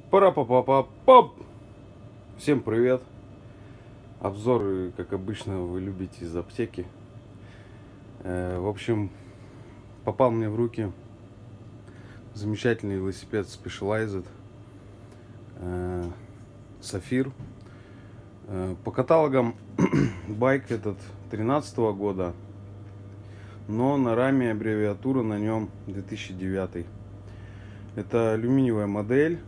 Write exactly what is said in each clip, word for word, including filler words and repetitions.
пара па па па пап Всем привет! Обзоры, как обычно, вы любите из аптеки. В общем, попал мне в руки замечательный велосипед Specialized Сафир. По каталогам байк этот тринадцатого года, но на раме аббревиатура на нем две тысячи девятый. Это алюминиевая модель,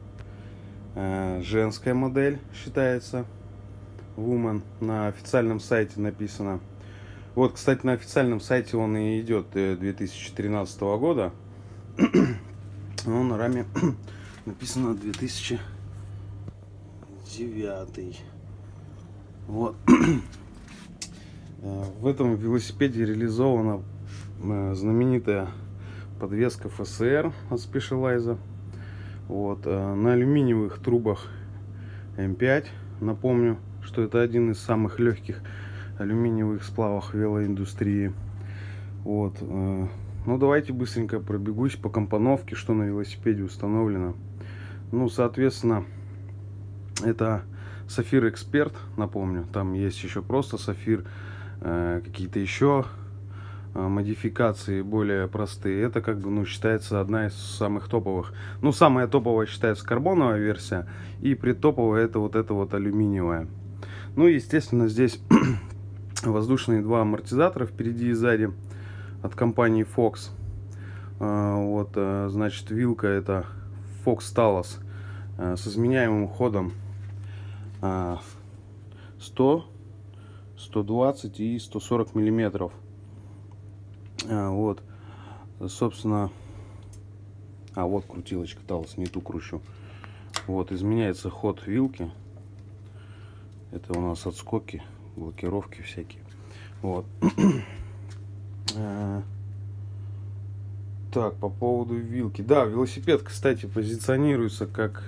женская модель считается, Woman, на официальном сайте написано. Вот, кстати, на официальном сайте он и идет две тысячи тринадцатого года, но на раме написано две тысячи девятый. Вот. В этом велосипеде реализована знаменитая подвеска эф эс эр от Specialized. Вот, на алюминиевых трубах эм пять. Напомню, что это один из самых легких алюминиевых сплавов велоиндустрии. Вот. Ну, давайте быстренько пробегусь по компоновке, что на велосипеде установлено. Ну, соответственно, это Сафир Эксперт, напомню. Там есть еще просто Сафир, какие-то еще модификации более простые. Это как бы, ну, считается одна из самых топовых. Ну, самая топовая считается карбоновая версия, и предтоповая это вот это вот алюминиевая. Ну, естественно, здесь воздушные два амортизатора впереди и сзади от компании Fox. Вот, значит, вилка это Fox Talos с изменяемым ходом сто, сто двадцать и сто сорок миллиметров. Вот, собственно, а вот крутилочка Talos, не ту кручу. Вот, изменяется ход вилки. Это у нас отскоки, блокировки всякие. Вот. Так, по поводу вилки. Да, велосипед, кстати, позиционируется как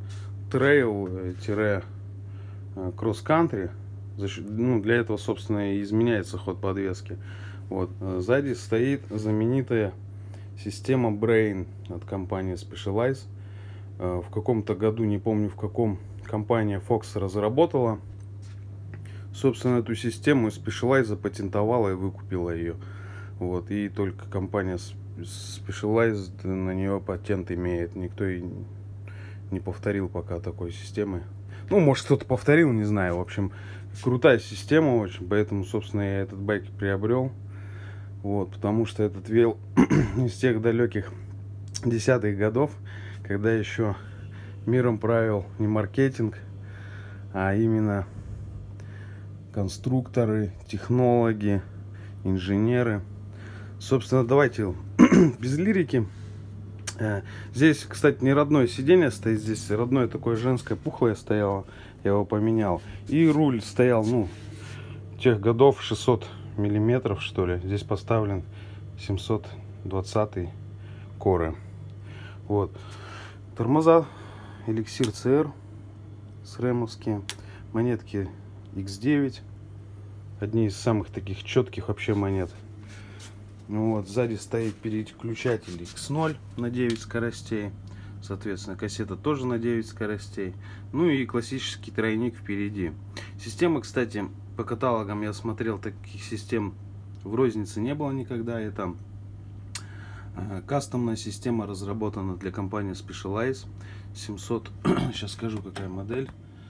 трейл-кросс-кантри. Ну, для этого, собственно, и изменяется ход подвески. Вот. Сзади стоит знаменитая система Brain от компании Specialized. В каком-то году, не помню в каком, компания Fox разработала, собственно, эту систему, Specialized запатентовала и выкупила ее. Вот. И только компания Specialized на нее патент имеет. Никто и не повторил пока такой системы. Ну, может, кто-то повторил, не знаю. В общем, крутая система очень, поэтому, собственно, я этот байк приобрел. Вот, потому что этот вел из тех далеких десятых годов, когда еще миром правил не маркетинг, а именно конструкторы, технологи, инженеры. Собственно, давайте без лирики. Здесь, кстати, не родное сиденье стоит, здесь родное такое женское пухлое стояло, я его поменял. И руль стоял, ну, тех годов шестьсот миллиметров, что ли. Здесь поставлен семьсот двадцатый коры. Вот. Тормоза Elixir си эр срэмовские, монетки икс девять, одни из самых таких четких вообще монет. Ну вот, сзади стоит переключатель икс ноль на девять скоростей, соответственно, кассета тоже на девять скоростей, ну и классический тройник впереди. Система, кстати, по каталогам я смотрел, таких систем в рознице не было никогда. Это кастомная система, разработана для компании Specialized. семьсот, сейчас скажу, какая модель.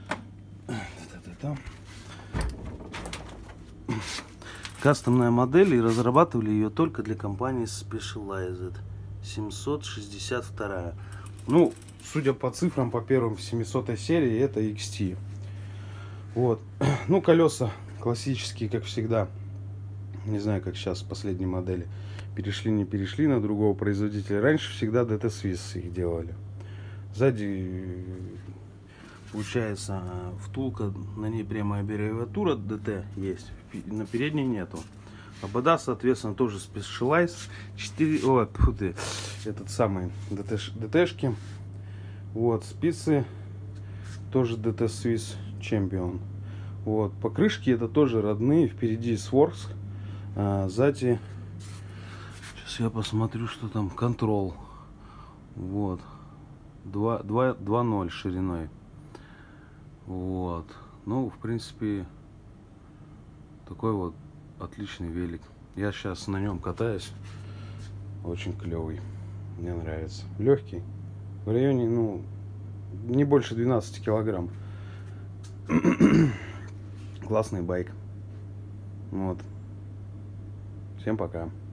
Кастомная модель, и разрабатывали ее только для компании Specialized. семьсот шестьдесят два. Ну, судя по цифрам, по первым семисотой серии, это икс ти. Вот. Ну, колеса классические, как всегда. Не знаю, как сейчас в последней модели. Перешли, не перешли на другого производителя. Раньше всегда ди ти Swiss их делали. Сзади, получается, втулка, на ней прямая аббревиатура ди ти есть. На передней нету. Обода, соответственно, тоже Specialized. четыре, о, ты, этот самый ди ти-шки. Вот, спицы тоже ди ти Swiss Champion. Вот, покрышки это тоже родные. Впереди Sworks, а сзади, сейчас я посмотрю, что там, Control. Вот, два ноль шириной. Вот. Ну, в принципе, такой вот отличный велик. Я сейчас на нем катаюсь. Очень клевый. Мне нравится. Легкий. В районе, ну, не больше двенадцати килограмм. Классный байк. Вот. Всем пока.